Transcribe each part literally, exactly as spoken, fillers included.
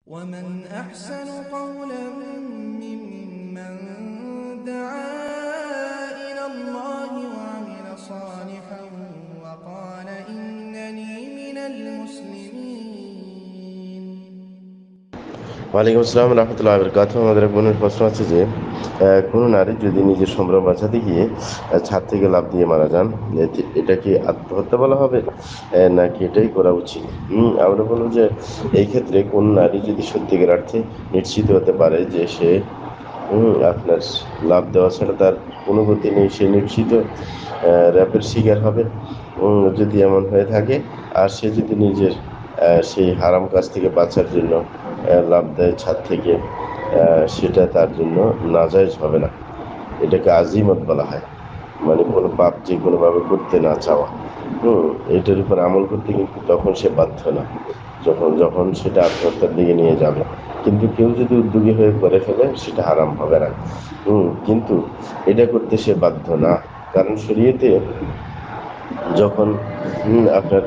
ومن أحسن قولا ممن دعا إلى الله وعمل صالحا وقال إنني من المسلمين। ওয়ালাইকুম আসসালাম রহমতুল্লাহ বরকাত। আমাদের এক বোনের প্রশ্ন আছে যে কোনো নারী যদি নিজের সম্ভ্রম বাঁচাতে গিয়ে ছাদ থেকে লাফ দিয়ে মারা যান, এটা কি আত্মহত্যা বলা হবে নাকি এটাই করা উচিত? আমরা বলবো যে এই ক্ষেত্রে কোন নারী যদি সত্যিকার অর্থে নিশ্চিত হতে পারে যে সে আপনার লাভ দেওয়া ছাড়া তার কোনো গতি নেই, সে নিশ্চিত র্যাপের শিকার হবে, যদি এমন হয়ে থাকে, আর সে যদি নিজের সেই হারাম কাজ থেকে বাঁচার জন্য লাভ দেয় ছাদ থেকে, সেটা তার জন্য নাজায়েজ হবে না। এটাকে আজিমত বলা হয়, মানে কোনো পাপ যে কোনোভাবে করতে না চাওয়া। হুম এটার উপর আমল করতে কিন্তু তখন সে বাধ্য না, যখন যখন সেটা আত্মহত্যার দিকে নিয়ে যাবে। কিন্তু কেউ যদি উদ্যোগী হয়ে করে ফেলে সেটা হারাম হবে না। হুম কিন্তু এটা করতে সে বাধ্য না, কারণ শরীয়তে যখন আপনার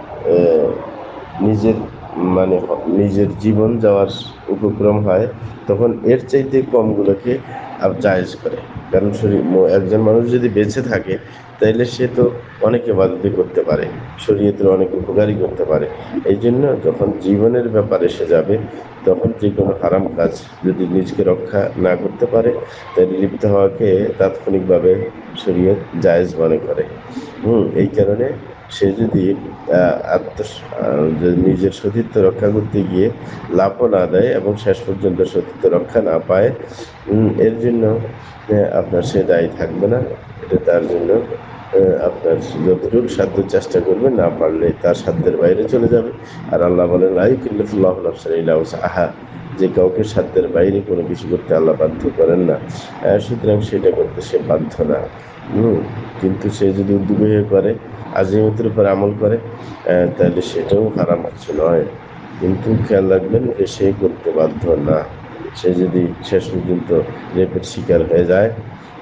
নিজের মানে নিজের জীবন যাওয়ার উপক্রম হয়, তখন এর চাইতে কমগুলোকে জায়েজ করে। কারণ শরীর একজন মানুষ যদি বেঁচে থাকে তাইলে সে তো অনেক ইবাদত করতে পারে, শরীয়তের অনেক উপকারই করতে পারে। এই জন্য যখন জীবনের ব্যাপারে এসে যাবে, তখন যে কোনো হারাম কাজ যদি নিজকে রক্ষা না করতে পারে, তাহলে লিপ্ত হওয়াকে তাৎক্ষণিকভাবে শরীয়ত জায়েজ মনে করে। হুম এই কারণে সে যদি আত্ম নিজের সতীত্ব রক্ষা করতে গিয়ে লাভও না দেয় এবং শেষ পর্যন্ত সতীত্ব রক্ষা না পায়, এর জন্য আপনার সে দায়ী থাকবে না। এটা তার জন্য আপনার যতটুকু সাধ্য চেষ্টা করবে, না পারলে তার সাধ্যের বাইরে চলে যাবে। আর আল্লাহ বলেন লা ইউকাল্লিফুল্লাহু নাফসান ইল্লা উসআহা, যে কাউকে সাধ্যের বাইরে কোনো কিছু করতে আল্লাহ বাধ্য করেন না, সুতরাং সেটা করতে সে বাধ্য না। হুম কিন্তু সে যদি উদ্যোগী হয়ে করে, আজিমতের উপর আমল করে, তাহলে সেটাও হারাম কিছু নয়। কিন্তু খেয়াল রাখবেন যে সে করতে বাধ্য না। সে যদি শেষ পর্যন্ত রেপের শিকার হয়ে যায়,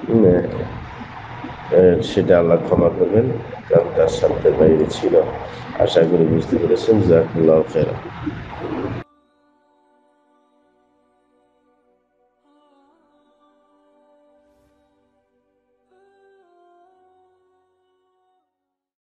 সেটা আল্লাহ ক্ষমা করবেন, কারণ তার সাধ্যের বাইরে ছিল। আশা করি বুঝতে পেরেছেন। জাযাকুমুল্লাহু খায়রান।